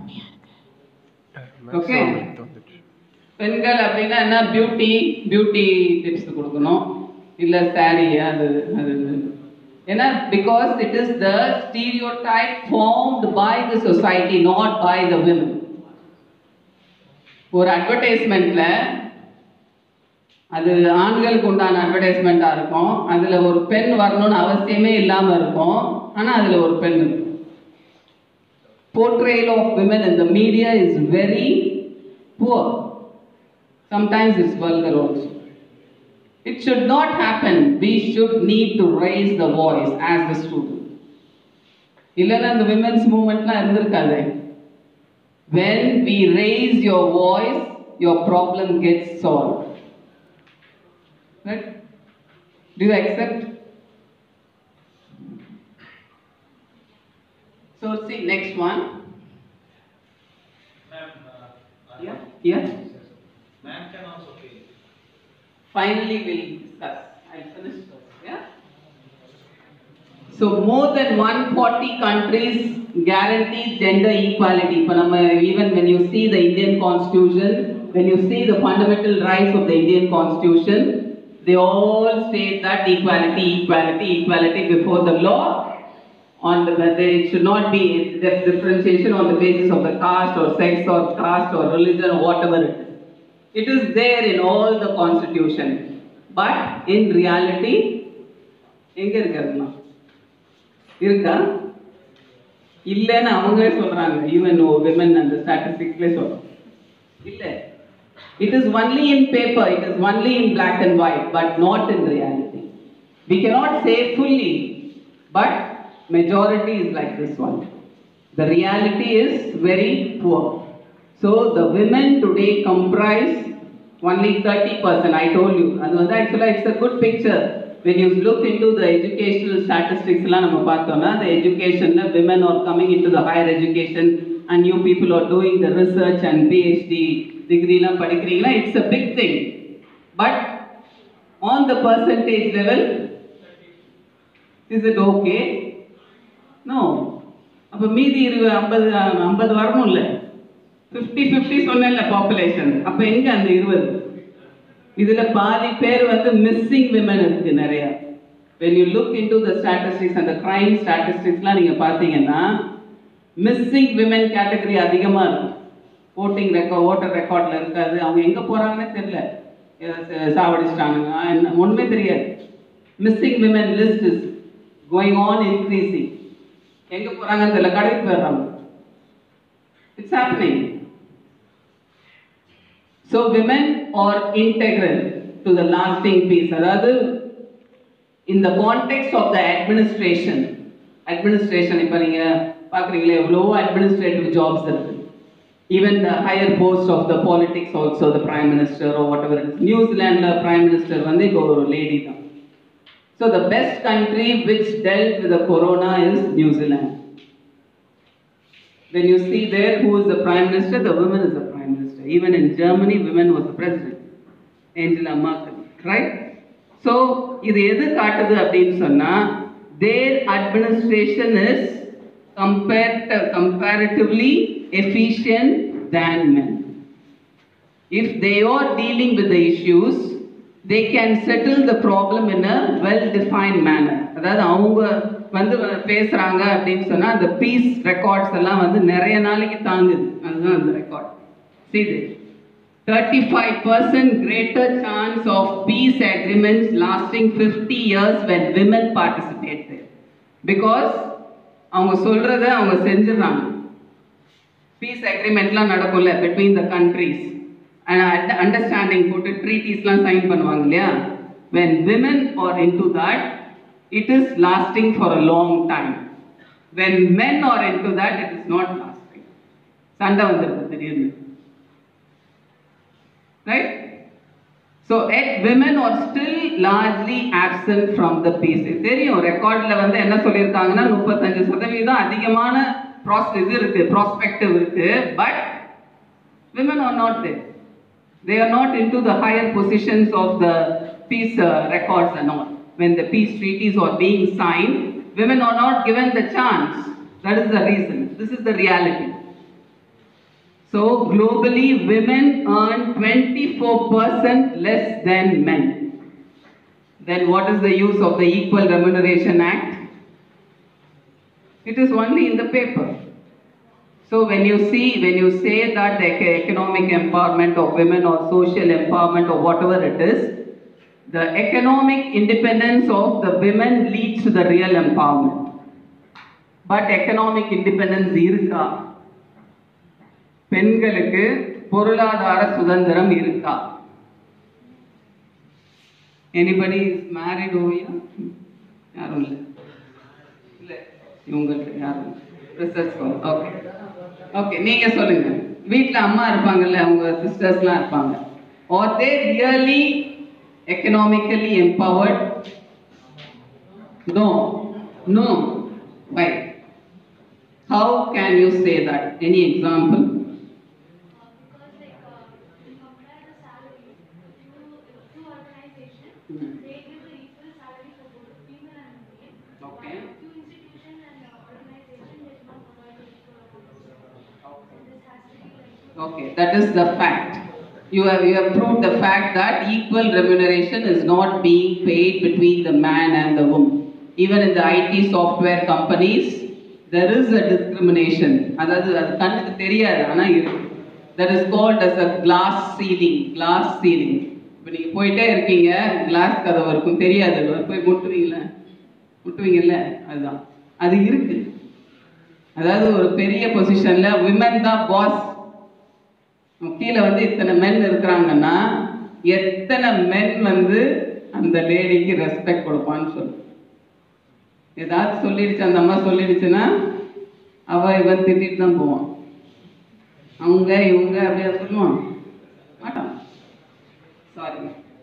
ஓகே, பெண்கள் அப்படின்னா என்ன, பியூட்டி பியூட்டி டிப்ஸ் கொடுக்கணும், இல்லை சாரி அது அது ஏன்னா because it is the stereotype formed by the society, not by the women. ஒரு அட்வர்டைஸ்மெண்ட்ல அது ஆண்களுக்கு உண்டான அட்வர்டைஸ்மெண்ட்டாக இருக்கும், அதில் ஒரு பெண் வரணும்னு அவசியமே இல்லாமல் இருக்கும், ஆனால் அதில் ஒரு பெண் இருக்கும். Portrayal of women in the media is very poor. Sometimes it's vulgar also. It should not happen. We should need to raise the voice as the student. Illana the women's movement la irundhirukade. When we raise your voice, your problem gets solved. Right? Do you accept? So see next one. Ma'am, uh, yeah, yeah. Man can also pay. Finally, we'll discuss. I'll finish first. Yeah. So more than one hundred forty countries guarantee gender equality. Even when you see the Indian Constitution, when you see the fundamental rights of the Indian Constitution, they all state that equality, equality, equality before the law. On the, they should not be differentiation on the basis of the caste or sex or caste or religion or whatever it is. It is there in all the constitution, but in reality, எங்க இருக்குதுமா இருக்கா இல்லைன்னு அவங்களே சொல்றாங்க. Even women அந்த ஸ்டாட்டிஸ்டிக்ஸ்லேயே சொல்றோம் இல்லை. It is only in paper, it is only in black and white, but not in reality. We cannot say fully, but majority is like this one. The reality is very poor. So the women today comprise only thirty percent. I told you. And actually it's a good picture. When you look into the educational statistics, the education, women are coming into the higher education and new people are doing the research and PhD degree. It's a big thing. But on the percentage level, is it okay? No. அப்போ மீதி இருபது ஐம்பது ஐம்பது வரணும் இல்லை, fifty fifty சொன்னேன்ல population. அப்போ எங்கே அந்த இருபது? இதில் பாதி பேர் வந்து மிஸ்ஸிங் விமன் இருக்கு நிறையா. when you look into the statistics and the crime statisticsலாம் நீங்கள் பார்த்தீங்கன்னா மிஸ்ஸிங் விமன் கேட்டகரி அதிகமாக இருக்கும். ஓட்டிங் ரெக்கார்ட் ஓட்டர் ரெக்கார்டில் இருக்காது, அவங்க எங்கே போகிறாங்கன்னே தெரியல, சாவடிச்சிட்டானுங்க என்ன ஒன்றுமே தெரியாது. Missing women list is going on increasing. எங்க போறாங்க தெரியல, கடைக்கு போயிடுறாங்க. It's happening. So women are integral to the lasting peace. அதாவது இந்த context of the administration administration இப்போ நீங்கள் பார்க்குறீங்களே எவ்வளோ அட்மினிஸ்ட்ரேட்டிவ் ஜாப்ஸ் இருக்கு. Even the higher post of the politics also the prime minister or whatever it is. நியூசிலாண்டில் prime minister வந்து இப்போ ஒரு லேடி தான். So the best country which dealt with the corona is New Zealand. When you see there who is the prime minister, the woman is the prime minister. Even in Germany, women was the president, Angela Merkel, right? So இது எது காட்டுது அப்படின்னு சொன்னா, their administration is compared, comparatively efficient than men. If they are dealing with the issues, they can settle the problem in a well-defined manner. அதாவது அவங்க வந்து பேசுறாங்க அப்படின்னு சொன்னா அந்த பீஸ் ரெக்கார்ட்ஸ் எல்லாம் வந்து நிறைய நாளைக்கு தாங்குது. அதுதான் அந்த record. See this. thirty-five percent greater chance of peace agreements lasting fifty years when women participate there. Because அவங்க சொல்றத அவங்க செஞ்சுறாங்க. பீஸ் அக்ரிமெண்ட்லாம் நடக்கும்ல between the countries. And understanding போட்டு ட்ரீட்டிஸ்லாம் சைன் பண்ணுவாங்க இல்லையா? When women are into that, it is lasting for a long time. When men are into that, it is not lasting. சண்டை வந்துருது திடீர்னு. Right? So, yet women are still largely absent from the peace. தெரியும் ரெக்கார்ட்ல வந்து என்ன சொல்லியிருக்காங்கன்னா முப்பத்தஞ்சு சதவீதம் அதிகமான இது இருக்கு, ப்ராஸ்பெக்டிவ் இருக்கு, but women are not there. They are not into the higher positions of the peace uh, records and all. When the peace treaties are being signed, women are not given the chance. That is the reason. This is the reality. So, globally, women earn twenty-four percent less than men. Then what is the use of the Equal Remuneration Act? It is only in the paper. So when you see, when you say that the economic empowerment of women or social empowerment or whatever it is, the economic independence of the women leads to the real empowerment. But economic independence irukka? பெண்களுக்கு பொருளாதார சுதந்திரம் இருக்கா? Anybody is married over here? யாரும் இல்லை. இல்லை இவங்களுக்கு யாரும் research பண்ணு. ஓகே ஓகே நீங்க சொல்லுங்க. வீட்டில் அம்மா இருப்பாங்கல்ல, அவங்க சிஸ்டர்ஸ்லாம் இருப்பாங்க. Are they really economically empowered? No. No. Why? How can you say that? Any example? Because like uh, you compare the salaries to two organizations, Hmm. they give the equal salary for both female and male. Okay. While two institutions and uh, organizations they do not provide the equal opportunity. Okay. This has to be like. Okay, that is the fact. You have, you have proved the fact that equal remuneration is not being paid between the man and the woman. Even in the I T software companies, there is a discrimination. அதாவது அது கண்ணுக்கு தெரியாது, ஆனால் இருக்கு. That is called as a glass ceiling. Glass ceiling. இப்போ நீங்கள் போயிட்டே இருக்கீங்க, கிளாஸ் கதவு இருக்கும், தெரியாது, போய் முட்டுவீங்கள முட்டுவீங்கல்ல, அதுதான் அது இருக்கு. அதாவது ஒரு பெரிய பொசிஷன்ல விமன் தான் பாஸ், கீழே வந்து இத்தனை மென் இருக்கிறாங்கன்னா எத்தனை மென் வந்து அந்த லேடிக்கு ரெஸ்பெக்ட் கொடுப்பான்னு சொல்லு. ஏதாவது சொல்லிடுச்சு அந்த அம்மா சொல்லிடுச்சுன்னா அவ இவன் திட்டிட்டு தான் போவான். அவங்க இவங்க அப்படியா சொல்லுவான் மாட்டான். சாரி,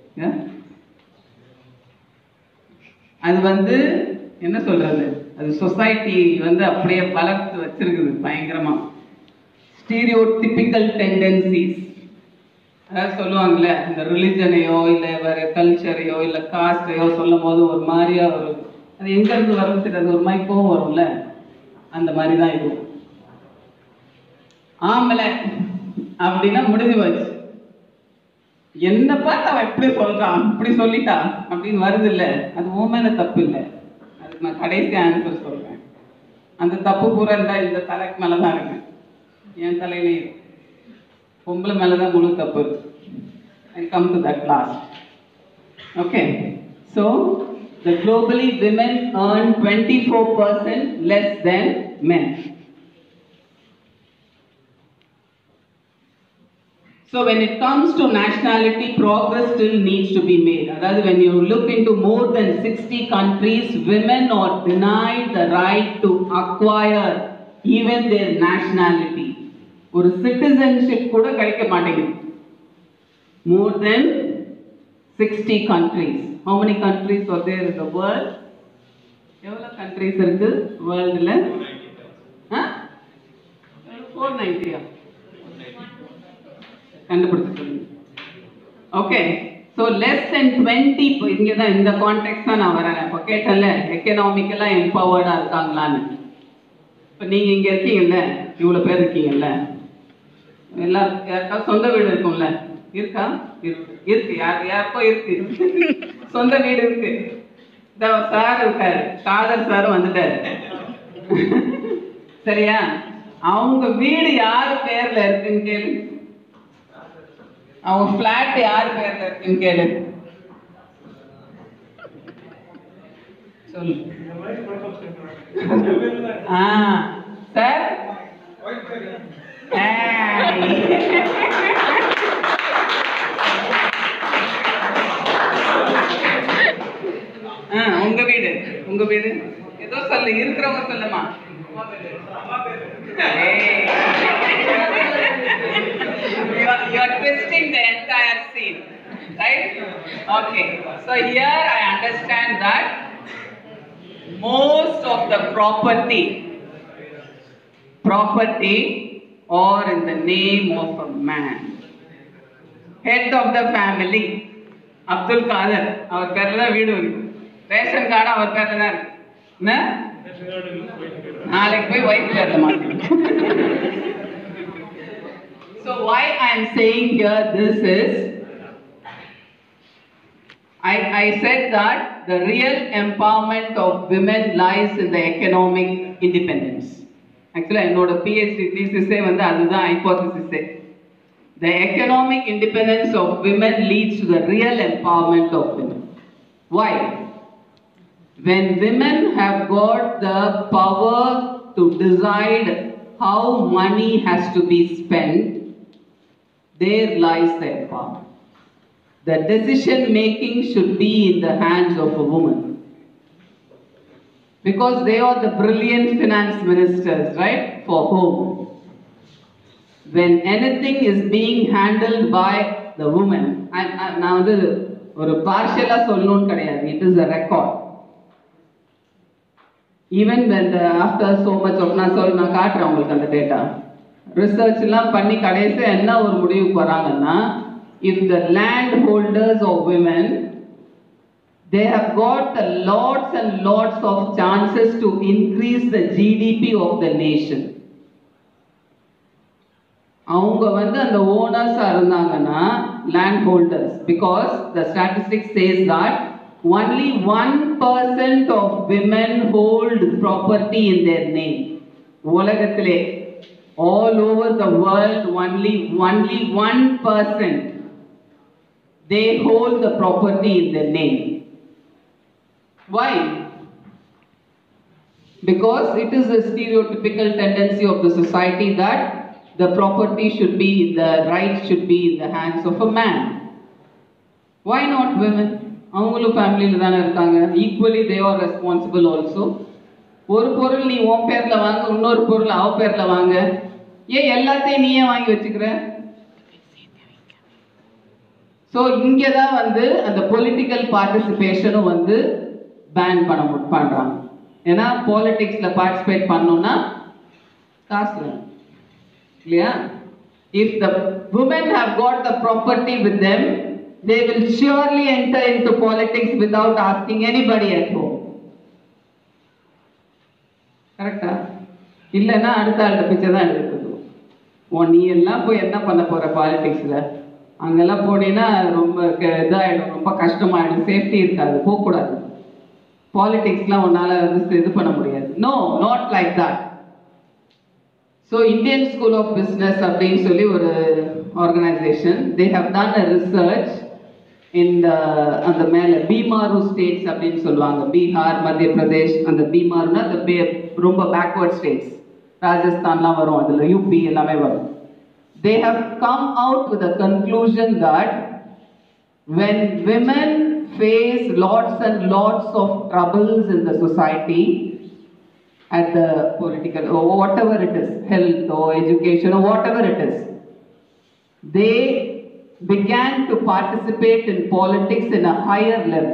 அது வந்து என்ன சொல்றது, அது சொசைட்டி வந்து அப்படியே வளர்த்து வச்சிருக்குது பயங்கரமா. ஸ்டீரியோடிபிக்கல் டெண்டன்சிஸ், அதாவது சொல்லுவாங்கல்ல, இந்த ரிலிஜனையோ இல்லை வேறு கல்ச்சரையோ இல்லை காஸ்டையோ சொல்லும் போது ஒரு மாதிரியா ஒரு அது எங்கேருந்து வரும் தெரியாது, ஒரு மாதிரி கோவம் வரும்ல, அந்த மாதிரி தான் இருக்கும். ஆம்பளை அப்படின்னா முடிஞ்சு போச்சு, என்ன பார்த்து அவன் எப்படி சொல்றான், இப்படி சொல்லிட்டா அப்படின்னு வருது இல்லை, அது உன் மேலே தப்பு இல்லை. அதுக்கு நான் கடைசி ஆன்சர் சொல்றேன். அந்த தப்பு பூரா இருந்தா இந்த தலைக்கு மேலே தான் இருக்கு, என் தலையிலே பொம்பளை மேலே தான் முழு தப்பு இருக்கு. I come to that last. Okay, so the globally women earn twenty-four percent less than men. So when it comes to nationality, progress still needs to be made. That is, when you look into more than sixty countries, women are denied the right to acquire even their nationality. ஒரு citizenship கூட கிடைக்க மாட்டேங்குது. More than sixty countries. How many countries are there in the world? எவ்வளோ countries இருக்கு வேர்ல்டில்? four ninety. கண்டுபிடிச்சு சொல்லுங்க. Okay, so less then twenty, இங்கே தான் இந்த கான்டெக்ட் தான் நான் வரேன். இப்போ கேட்டல எக்கனாமிக்கலாக எம்பவர்டாக இருக்காங்களான்னு. இப்போ நீங்கள் இங்கே இருக்கீங்கல்ல, இவ்வளோ பேர் இருக்கீங்கல்ல, எல்லாம் யாருக்காவது சொந்த வீடு இருக்கும்ல? இருக்கா? இருக்கு இருக்கு யார் யாருக்கோ இருக்கு சொந்த வீடு இருக்கு. இந்த சார் இருக்காரு, காதர் சார் வந்துட்டாரு. சரியா? அவங்க வீடு யாரு பேர்ல இருக்குன்னு கேளு. அவங்க பிளாட் யாரு பேர்ல இருக்குன்னு கேளு. சொல்லு. ஆ சார் உங்க வீடு உங்க வீடு ஏதோ சொல்லு, இருக்கிறவங்க சொல்லுமா. You are, you are twisting the entire scene, right? Okay. So here I understand that most of the property, property are in the name of a man, head of the family. Abdul Kader, அவர் பேர்ல தான் வீடு இருக்கு. Ration card அவர் பேர்ல தான் இருக்கு. என்ன? நாளைக்கு போய் ஒய்ஃப் பேர்ல மாட்டேன். So why I am saying here this is, I, I said that the real empowerment of women lies in the economic independence. Actually, என்னோட PhD thesis வந்து அதுதான் hypothesis. The economic independence of women leads to the real empowerment of women. Why? When women have got the power to decide how money has to be spent, there lies the empowerment. The decision making should be in the hands of a woman. Because they are the brilliant finance ministers, right? For home. When anything is being handled by the woman, now ஒரு பார்ஷியலா சொல்லணும்னு கிடையாது, it is a record. Even when the, after so much of, நான் சொல் நான் காட்டுறேன் உங்களுக்கு அந்த data, research எல்லாம் பண்ணி கடைசி என்ன ஒரு முடிவுக்கு வராங்கன்னா, if the land holders of women, they have got lots and lots of chances to increase the G D P of the nation. அவங்க வந்து அந்த ஓனர்ஸா இருந்தாங்கன்னா land holders, because the statistics says that only one percent of women hold property in their name. உலகத்திலே all over the world only only one percent they hold the property in their name. Why? Because it is a stereotypical tendency of the society that the property should be, the rights should be in the hands of a man. Why not women? அவங்களும் ஃபேமிலியில் தானே இருக்காங்க. Equally they are responsible also. ஒரு பொருள் நீ உன் பேரில் வாங்க, இன்னொரு பொருள் அவ பேரில் வாங்க. ஏன் எல்லாத்தையும் நீயே வாங்கி வச்சுக்கிற? ஸோ இங்கே தான் வந்து அந்த பொலிட்டிக்கல் பார்ட்டிசிபேஷனும் வந்து பேன் பண்ண பண்ணுறாங்க. ஏன்னா பாலிட்டிக்ஸில் பார்ட்டிசிபேட் பண்ணோன்னா காசு வேணும் இல்லையா? If the women have got the property with them, they will surely enter into politics without asking anybody at home. கரெக்டா? இல்லைன்னா அடுத்த ஆள்கிட்ட பிச்சை தான் எடுக்குது. ஓ நீ எல்லாம் போய் என்ன பண்ண போகிற பாலிட்டிக்ஸில்? அங்கெல்லாம் போனீங்கன்னா ரொம்ப இதாகிடும், ரொம்ப கஷ்டமாயிடும், சேஃப்டி இருக்காது, போகக்கூடாது. பாலிட்டிக்ஸ்லாம் உன்னால் வந்து இது பண்ண முடியாது. No, not like that. So Indian school of Business அப்படின்னு சொல்லி ஒரு organisation, they have done a research இந்த அந்த மேலே பீமாரு ஸ்டேட்ஸ் அப்படின்னு சொல்லுவாங்க, பீகார், மத்திய பிரதேஷ், அந்த பீமாருன்னா அந்த பே ரொம்ப பேக்வர்ட் ஸ்டேட்ஸ், ராஜஸ்தான்லாம் வரும், அதில் யூபி எல்லாமே வரும். They have come out with a conclusion that when women face lots and lots of troubles in the society, at the political or whatever it is, health or education or whatever it is, they began to participate in politics in a higher level.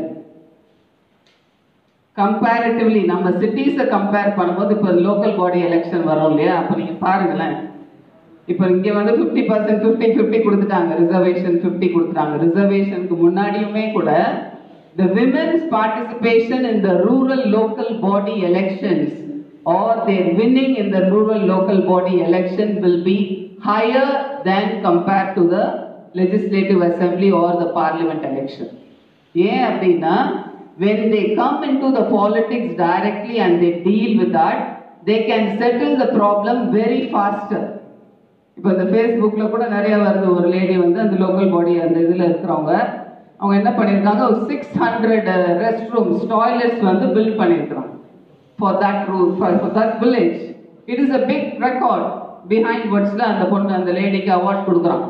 Comparatively, நம்ம cities compare பண்ணும்போது இப்போ local body election வரும் இல்லையா, அப்போ நீங்கள் பாருங்களேன், இப்போ இங்கே வந்து ஃபிஃப்டி பர்சன்ட் ஃபிஃப்டி ஃபிஃப்டி கொடுத்துட்டாங்க, ரிசர்வேஷன் ஃபிஃப்டி கொடுத்துட்டாங்க. ரிசர்வேஷனுக்கு முன்னாடியுமே கூட the women's participation in the rural local body elections or their winning in the rural local body election will be higher than compared to the legislative assembly or the parliament election. ஏன் அப்படின்னா when they come into the politics directly and they deal with that, they can settle the problem very faster. இப்போ இந்த ஃபேஸ்புக்கில் கூட நிறைய வருது, ஒரு lady வந்து அந்த லோக்கல் பாடி அந்த இதில் இருக்கிறவங்க அவங்க என்ன பண்ணியிருக்காங்க, ஒரு six hundred rest rooms toilets வந்து பில்ட் பண்ணியிருக்கிறாங்க ஃபார் தட் ரூ for that village. It is a big record behind வேர்ட்ஸில் அந்த பொண்ணு அந்த லேடிக்கு அவார்ட் கொடுக்குறாங்க.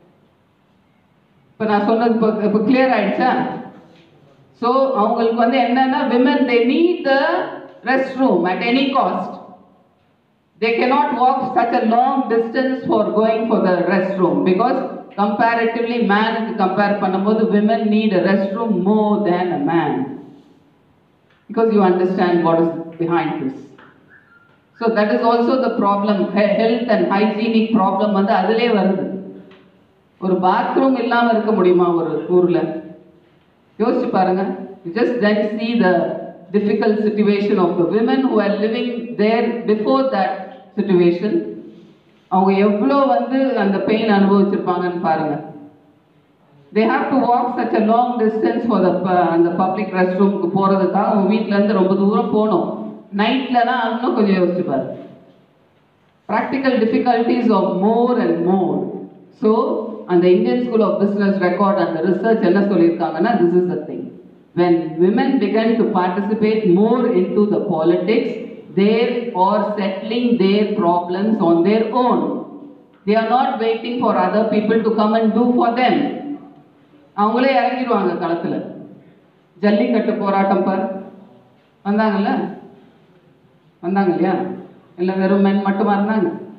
இப்போ நான் சொன்னது இப்போ இப்போ கிளியர் ஆயிடுச்சா? ஸோ அவங்களுக்கு வந்து என்னன்னா women they need the rest room at any cost. They cannot walk such a long distance for going for the restroom because comparatively man க்கு compare பண்ணும்போது women need a restroom more than a man, because you understand what is behind this. So that is also the problem. Health and hygienic problem வந்து அதிலே வருது. ஒரு bathroom இல்லாம இருக்க முடியுமா ஒரு ஊர்ல? யோசிச்சு பாருங்க. You just then see the difficult situation of the women who are living there before that situation. அவங்க எவ்வளோ வந்து அந்த பெயின் அனுபவிச்சிருப்பாங்கன்னு பாருங்க. They have to walk such a long distance for the அந்த பப்ளிக் ரெஸ்ட் ரூமுக்கு போகிறதுக்காக அவங்க வீட்டிலேருந்து ரொம்ப தூரம் போகணும். நைட்லலாம் இன்னும் கொஞ்சம் யோசிச்சு பாருங்க. Practical difficulties of more and more. So அந்த Indian school of business record அந்த ரிசர்ச் என்ன சொல்லியிருக்காங்கன்னா, this is the thing. When women began to participate more into the politics, they are settling their problems on their own. They are not waiting for other people to come and do for them. அவங்களே இறங்கிடுவாங்க களத்தில். ஜல்லிக்கட்டு போராட்டம் பார் வந்தாங்கல்ல, வந்தாங்க இல்லையா? இல்லை வெறும் மென் மட்டுமா இருந்தாங்க?